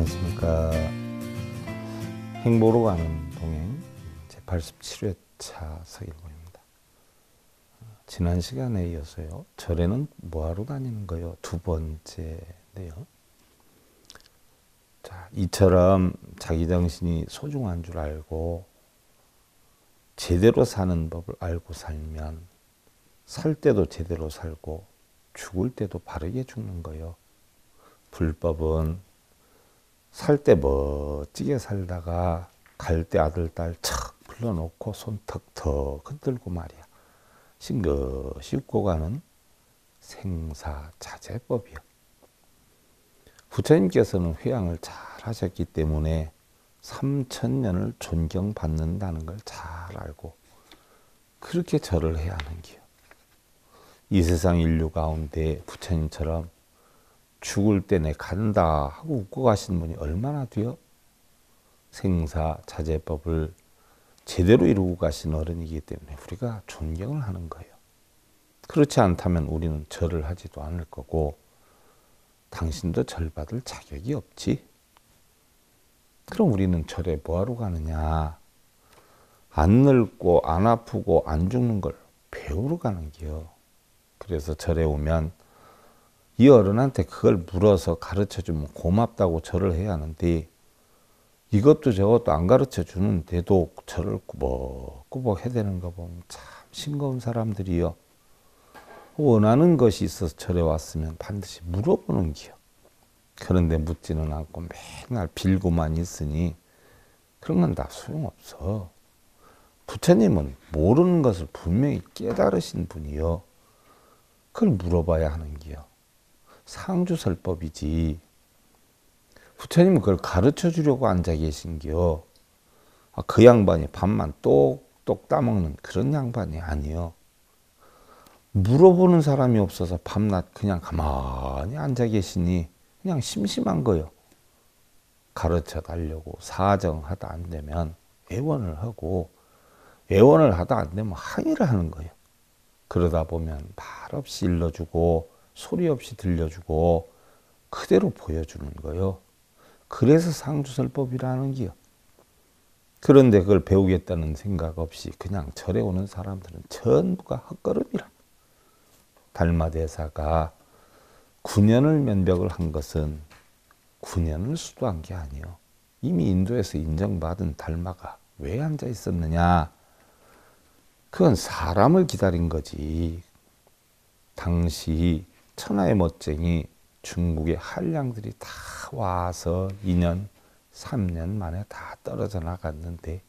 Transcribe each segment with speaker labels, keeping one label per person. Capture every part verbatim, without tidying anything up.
Speaker 1: 안녕하십니까. 행보로 가는 동행 제팔십칠 회차 서일보입니다. 지난 시간에 이어서요. 절에는 뭐하러 다니는 거요? 두 번째인데요. 자, 이처럼 자기 정신이 소중한 줄 알고 제대로 사는 법을 알고 살면 살 때도 제대로 살고 죽을 때도 바르게 죽는 거요. 불법은 살 때 멋지게 살다가 갈 때 아들, 딸 척 불러놓고 손 턱턱 흔들고 말이야. 싱긋이 웃고 가는 생사자제법이요. 부처님께서는 회양을 잘 하셨기 때문에 삼천 년을 존경받는다는 걸 잘 알고 그렇게 절을 해야 하는 기요. 이 세상 인류 가운데 부처님처럼 죽을 때 내 간다 하고 웃고 가신 분이 얼마나 돼요? 생사자제법을 제대로 이루고 가신 어른이기 때문에 우리가 존경을 하는 거예요. 그렇지 않다면 우리는 절을 하지도 않을 거고 당신도 절받을 자격이 없지. 그럼 우리는 절에 뭐하러 가느냐? 안 늙고 안 아프고 안 죽는 걸 배우러 가는 기요. 그래서 절에 오면 이 어른한테 그걸 물어서 가르쳐주면 고맙다고 절을 해야 하는데 이것도 저것도 안 가르쳐 주는데도 절을 꾸벅꾸벅 해대는 거 보면 참 싱거운 사람들이요. 원하는 것이 있어서 절에 왔으면 반드시 물어보는 기요. 그런데 묻지는 않고 맨날 빌고만 있으니 그런 건 다 소용없어. 부처님은 모르는 것을 분명히 깨달으신 분이요. 그걸 물어봐야 하는 기요. 상주설법이지. 부처님은 그걸 가르쳐 주려고 앉아 계신겨. 아, 그 양반이 밥만 똑똑 따먹는 그런 양반이 아니요. 물어보는 사람이 없어서 밤낮 그냥 가만히 앉아 계시니 그냥 심심한 거요. 가르쳐 달려고 사정하다 안 되면 애원을 하고 애원을 하다 안 되면 항의를 하는 거예요. 그러다 보면 말 없이 일러주고 소리 없이 들려주고 그대로 보여주는 거요. 그래서 상주설법이라는 기요. 그런데 그걸 배우겠다는 생각 없이 그냥 절에 오는 사람들은 전부가 헛걸음이라. 달마대사가 구 년을 면벽을 한 것은 구 년을 수도한 게 아니요. 이미 인도에서 인정받은 달마가 왜 앉아 있었느냐. 그건 사람을 기다린 거지. 당시 천하의 멋쟁이 중국의 한량들이 다 와서 이 년, 삼 년 만에 다 떨어져 나갔는데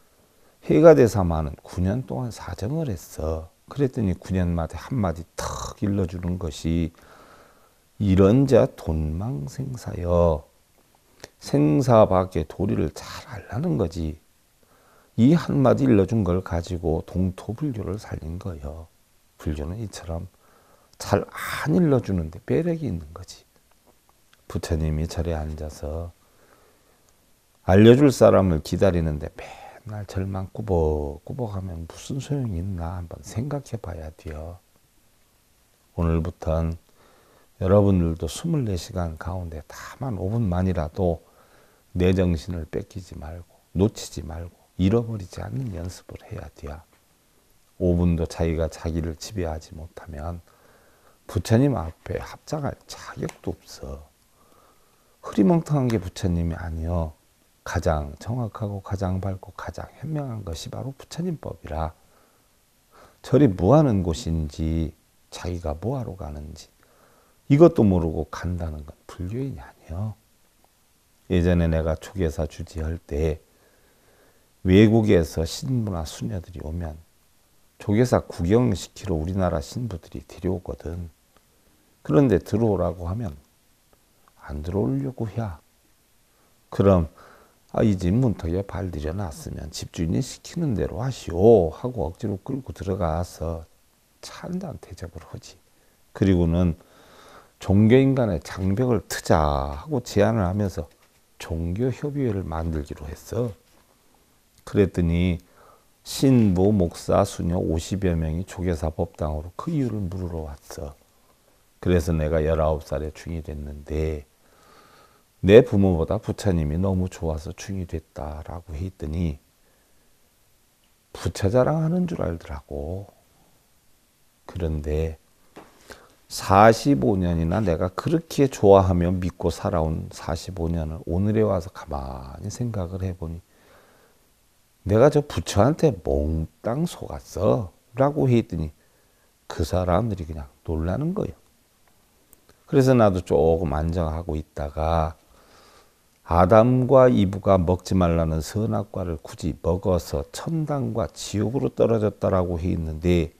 Speaker 1: 해가대사마는 구 년 동안 사정을 했어. 그랬더니 구 년마다 한마디 턱 일러주는 것이 이런자 돈망생사여. 생사 밖의 도리를 잘 알라는 거지. 이 한마디 일러준 걸 가지고 동토불교를 살린 거예요. 불교는 이처럼 잘 안 일러주는데 매력이 있는 거지. 부처님이 절에 앉아서 알려줄 사람을 기다리는데 맨날 절만 꾸벅꾸벅하면 무슨 소용이 있나 한번 생각해 봐야 돼요. 오늘부터는 여러분들도 이십사 시간 가운데 다만 오 분만이라도 내 정신을 뺏기지 말고 놓치지 말고 잃어버리지 않는 연습을 해야 돼요. 오 분도 자기가 자기를 지배하지 못하면 부처님 앞에 합장할 자격도 없어. 흐리멍텅한 게 부처님이 아니요. 가장 정확하고 가장 밝고 가장 현명한 것이 바로 부처님법이라. 절이 뭐하는 곳인지 자기가 뭐하러 가는지 이것도 모르고 간다는 건 불교인이 아니요. 예전에 내가 초계사 주지할 때 외국에서 신부나 수녀들이 오면 조계사 구경시키러 우리나라 신부들이 데려오거든. 그런데 들어오라고 하면 안 들어오려고 해. 그럼 아, 이 집 문턱에 발 들여놨으면 집주인이 시키는 대로 하시오 하고 억지로 끌고 들어가서 차 한 잔 대접을 하지. 그리고는 종교인간의 장벽을 트자 하고 제안을 하면서 종교협의회를 만들기로 했어. 그랬더니 신부, 목사, 수녀 오십여 명이 조계사 법당으로 그 이유를 물으러 왔어. 그래서 내가 열아홉 살에 중이 됐는데 내 부모보다 부처님이 너무 좋아서 충이 됐다라고 했더니 부처 자랑하는 줄 알더라고. 그런데 사십오 년이나 내가 그렇게 좋아하며 믿고 살아온 사십오 년을 오늘에 와서 가만히 생각을 해보니 내가 저 부처한테 몽땅 속았어 라고 했더니 그 사람들이 그냥 놀라는 거예요. 그래서 나도 조금 안정하고 있다가 아담과 이브가 먹지 말라는 선악과를 굳이 먹어서 천당과 지옥으로 떨어졌다라고 했는데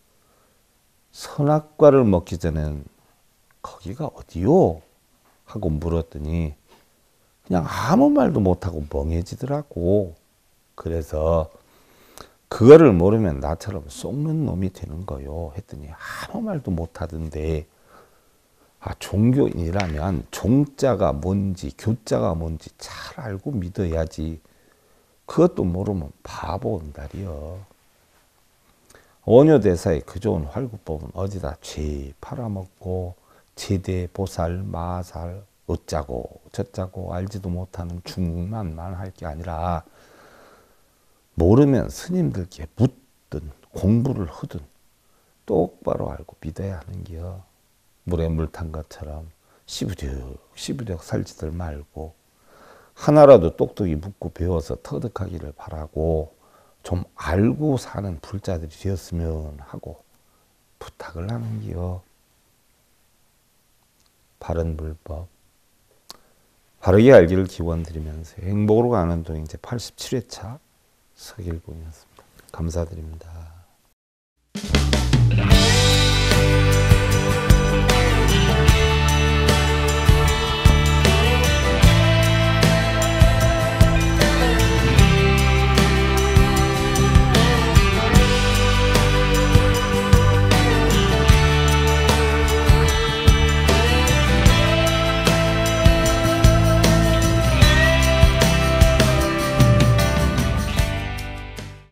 Speaker 1: 선악과를 먹기 전엔 거기가 어디요? 하고 물었더니 그냥 아무 말도 못하고 멍해지더라고. 그래서 그거를 모르면 나처럼 속는 놈이 되는 거요 했더니 아무 말도 못하던데 아, 종교인이라면 종자가 뭔지 교자가 뭔지 잘 알고 믿어야지. 그것도 모르면 바보 온달이요. 원효대사의 그 좋은 활구법은 어디다 죄 팔아먹고 제대, 보살, 마살 어짜고 저짜고 알지도 못하는 중국만만 할 게 아니라 모르면 스님들께 묻든 공부를 하든 똑바로 알고 믿어야 하는 게요. 물에 물 탄 것처럼 시부적 시부적 살지들 말고 하나라도 똑똑히 묻고 배워서 터득하기를 바라고 좀 알고 사는 불자들이 되었으면 하고 부탁을 하는 게요. 바른 불법 바르게 알기를 기원드리면서 행복으로 가는 동 이제 팔십칠 회차 서길봉이었습니다. 감사드립니다.